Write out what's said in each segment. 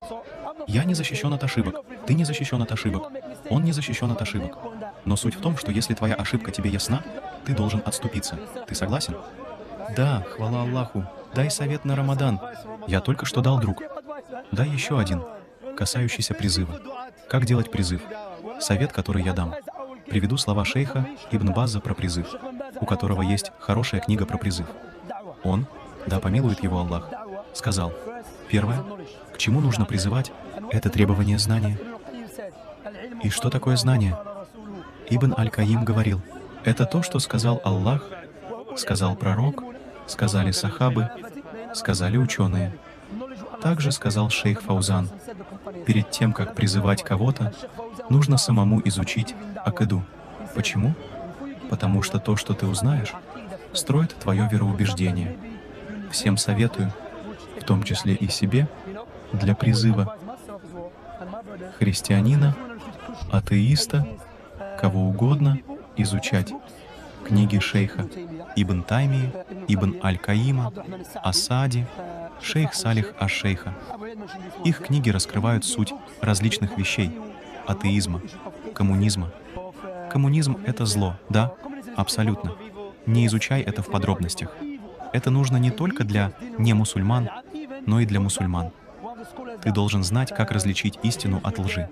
Я не защищен от ошибок, ты не защищен от ошибок, он не защищен от ошибок. Но суть в том, что если твоя ошибка тебе ясна, ты должен отступиться. Ты согласен? Да, хвала Аллаху. Дай совет на Рамадан. Я только что дал, друг. Дай еще один, касающийся призыва. Как делать призыв? Совет, который я дам. Приведу слова шейха Ибн Базза про призыв, у которого есть хорошая книга про призыв. Он, да помилует его Аллах, сказал: первое, к чему нужно призывать, это требование знания. И что такое знание? Ибн Аль-Каим говорил: это то, что сказал Аллах, сказал пророк, сказали сахабы, сказали ученые. Также сказал шейх Фаузан: перед тем, как призывать кого-то, нужно самому изучить акиду. Почему? Потому что то, что ты узнаешь, строит твое вероубеждение. Всем советую, в том числе и себе, для призыва христианина, атеиста, кого угодно, изучать книги шейха Ибн Таймии, Ибн Аль-Каима, Асади, шейх Салих аш-Шейха. Их книги раскрывают суть различных вещей: атеизма, коммунизма. Коммунизм — это зло, да, абсолютно. Не изучай это в подробностях. Это нужно не только для немусульман, но и для мусульман. Ты должен знать, как различить истину от лжи.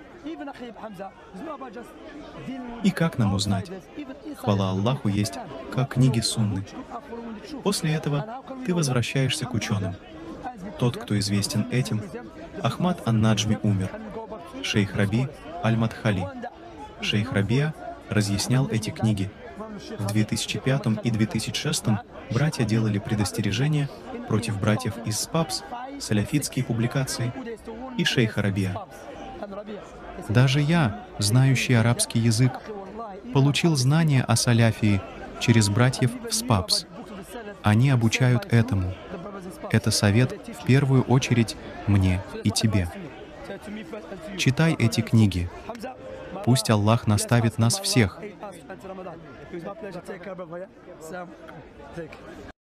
И как нам узнать? Хвала Аллаху есть как книги сунны. После этого ты возвращаешься к ученым. Тот, кто известен этим, Ахмад ан-Наджми умер. Шейх Раби аль-Мадхали. Шейх Рабия разъяснял эти книги. В 2005 и 2006 братья делали предостережения против братьев из СПАПС, саляфитские публикации и шейха Рабия. Даже я, знающий арабский язык, получил знания о саляфии через братьев в СПАПС. Они обучают этому. Это совет в первую очередь мне и тебе. Читай эти книги. Пусть Аллах наставит нас всех.